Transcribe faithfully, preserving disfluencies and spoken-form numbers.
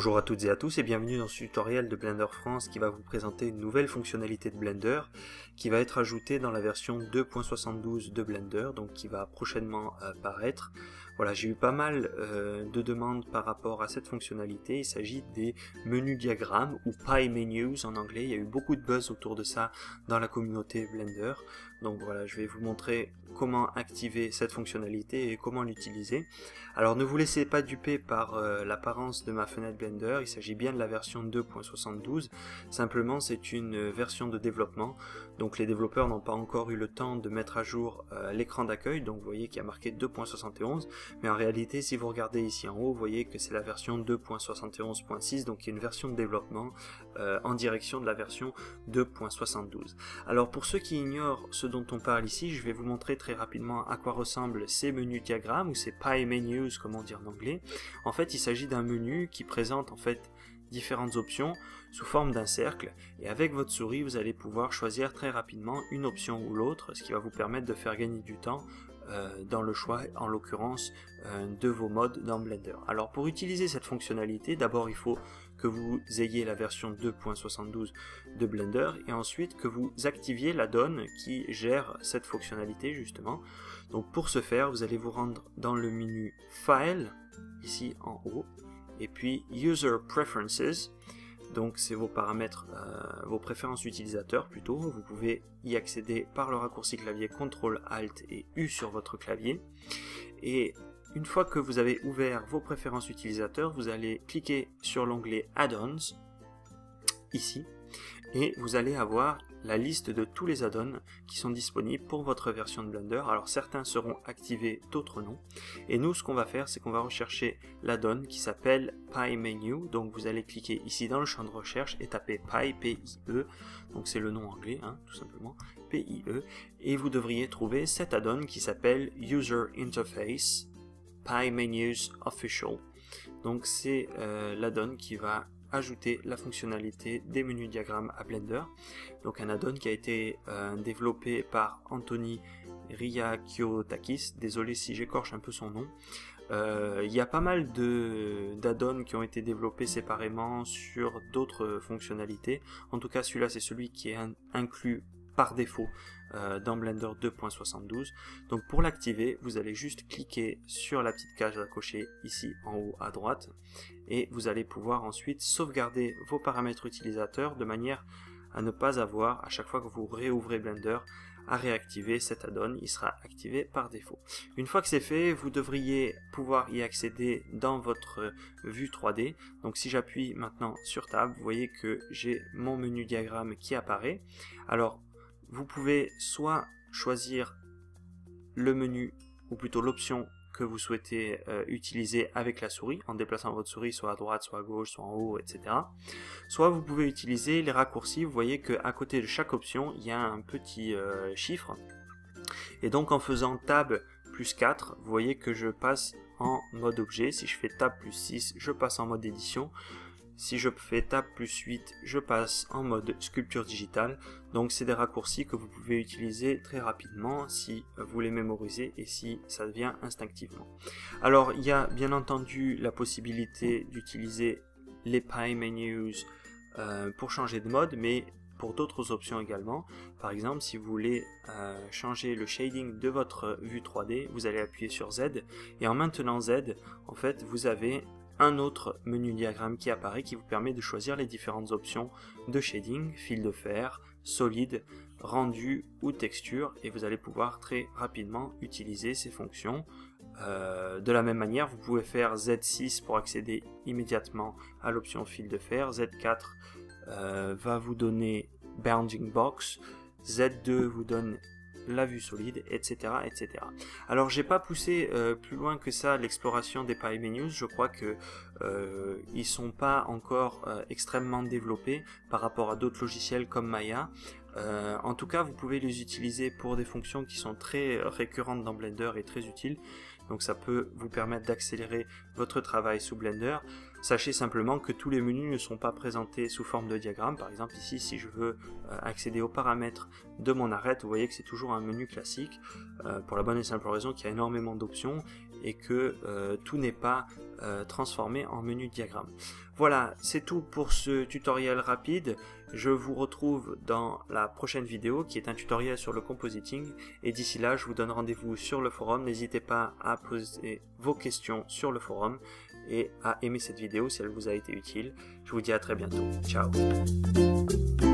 Bonjour à toutes et à tous et bienvenue dans ce tutoriel de Blender France qui va vous présenter une nouvelle fonctionnalité de Blender qui va être ajoutée dans la version deux point soixante-douze de Blender, donc qui va prochainement apparaître. Voilà, j'ai eu pas mal euh, de demandes par rapport à cette fonctionnalité. Il s'agit des menus diagrammes ou pie menus en anglais. Il y a eu beaucoup de buzz autour de ça dans la communauté Blender. Donc voilà, je vais vous montrer comment activer cette fonctionnalité et comment l'utiliser. Alors ne vous laissez pas duper par euh, l'apparence de ma fenêtre Blender, il s'agit bien de la version deux point soixante-douze, simplement c'est une version de développement, donc les développeurs n'ont pas encore eu le temps de mettre à jour euh, l'écran d'accueil, donc vous voyez qu'il y a marqué deux point soixante et onze, mais en réalité si vous regardez ici en haut, vous voyez que c'est la version deux point soixante et onze point six, donc il y a une version de développement euh, en direction de la version deux point soixante-douze. Alors pour ceux qui ignorent ce dont on parle ici, je vais vous montrer très rapidement à quoi ressemblent ces menus diagrammes, ou ces pie menus comme on dit en anglais. En fait il s'agit d'un menu qui présente en fait différentes options sous forme d'un cercle, et avec votre souris vous allez pouvoir choisir très rapidement une option ou l'autre, ce qui va vous permettre de faire gagner du temps euh, dans le choix, en l'occurrence euh, de vos modes dans Blender. Alors pour utiliser cette fonctionnalité, d'abord il faut que vous ayez la version deux point soixante-douze de Blender et ensuite que vous activiez l'add-on qui gère cette fonctionnalité justement. Donc pour ce faire, vous allez vous rendre dans le menu File, ici en haut, et puis User Preferences, donc c'est vos paramètres, euh, vos préférences utilisateurs plutôt. Vous pouvez y accéder par le raccourci clavier contrôle alt et U sur votre clavier. Et une fois que vous avez ouvert vos préférences utilisateurs, vous allez cliquer sur l'onglet Add-ons, ici, et vous allez avoir la liste de tous les add-ons qui sont disponibles pour votre version de Blender. Alors certains seront activés, d'autres non. Et nous, ce qu'on va faire, c'est qu'on va rechercher l'add-on qui s'appelle Pie Menu. Donc vous allez cliquer ici dans le champ de recherche et taper Pie, P I E. Donc c'est le nom anglais, hein, tout simplement, P I E. Et vous devriez trouver cet add-on qui s'appelle User Interface Pie Menus Official. Donc c'est euh, l'add-on qui va ajouter la fonctionnalité des menus diagrammes à Blender. Donc un add-on qui a été euh, développé par Anthony Riakiotakis, désolé si j'écorche un peu son nom. Euh, il y a pas mal de d'add-ons qui ont été développés séparément sur d'autres fonctionnalités. En tout cas celui-là c'est celui qui est in inclus par défaut euh, dans Blender deux point soixante-douze. Donc pour l'activer, vous allez juste cliquer sur la petite cage à cocher ici en haut à droite et vous allez pouvoir ensuite sauvegarder vos paramètres utilisateurs de manière à ne pas avoir, à chaque fois que vous réouvrez Blender, à réactiver cet add-on, il sera activé par défaut. Une fois que c'est fait, vous devriez pouvoir y accéder dans votre vue trois D. Donc si j'appuie maintenant sur Tab, vous voyez que j'ai mon menu diagramme qui apparaît. Alors vous pouvez soit choisir le menu, ou plutôt l'option que vous souhaitez euh, utiliser avec la souris, en déplaçant votre souris soit à droite, soit à gauche, soit en haut, et cetera. Soit vous pouvez utiliser les raccourcis. Vous voyez qu'à côté de chaque option, il y a un petit euh, chiffre. Et donc en faisant Tab plus quatre, vous voyez que je passe en mode objet. Si je fais Tab plus six, je passe en mode édition. Si je fais Tab plus huit, je passe en mode sculpture digitale. Donc c'est des raccourcis que vous pouvez utiliser très rapidement si vous les mémorisez et si ça vient instinctivement. Alors il y a bien entendu la possibilité d'utiliser les Pie Menus euh, pour changer de mode, mais pour d'autres options également. Par exemple, si vous voulez euh, changer le shading de votre vue trois D, vous allez appuyer sur Z et en maintenant Z, en fait, vous avez un autre menu diagramme qui apparaît qui vous permet de choisir les différentes options de shading, fil de fer, solide, rendu ou texture, et vous allez pouvoir très rapidement utiliser ces fonctions. Euh, de la même manière, vous pouvez faire Z six pour accéder immédiatement à l'option fil de fer, Z quatre euh, va vous donner bounding box, Z deux vous donne la vue solide, et cetera, et cetera. Alors j'ai pas poussé euh, plus loin que ça l'exploration des Pie Menus. Je crois que euh, ils sont pas encore euh, extrêmement développés par rapport à d'autres logiciels comme Maya. Euh, en tout cas, vous pouvez les utiliser pour des fonctions qui sont très récurrentes dans Blender et très utiles. Donc ça peut vous permettre d'accélérer votre travail sous Blender. Sachez simplement que tous les menus ne sont pas présentés sous forme de diagramme. Par exemple ici, si je veux euh, accéder aux paramètres de mon arête, vous voyez que c'est toujours un menu classique, euh, pour la bonne et simple raison qu'il y a énormément d'options et que euh, tout n'est pas euh, transformé en menu diagramme. Voilà, c'est tout pour ce tutoriel rapide. Je vous retrouve dans la prochaine vidéo qui est un tutoriel sur le compositing, et d'ici là je vous donne rendez-vous sur le forum. N'hésitez pas à poser vos questions sur le forum et à aimer cette vidéo si elle vous a été utile. Je vous dis à très bientôt. Ciao.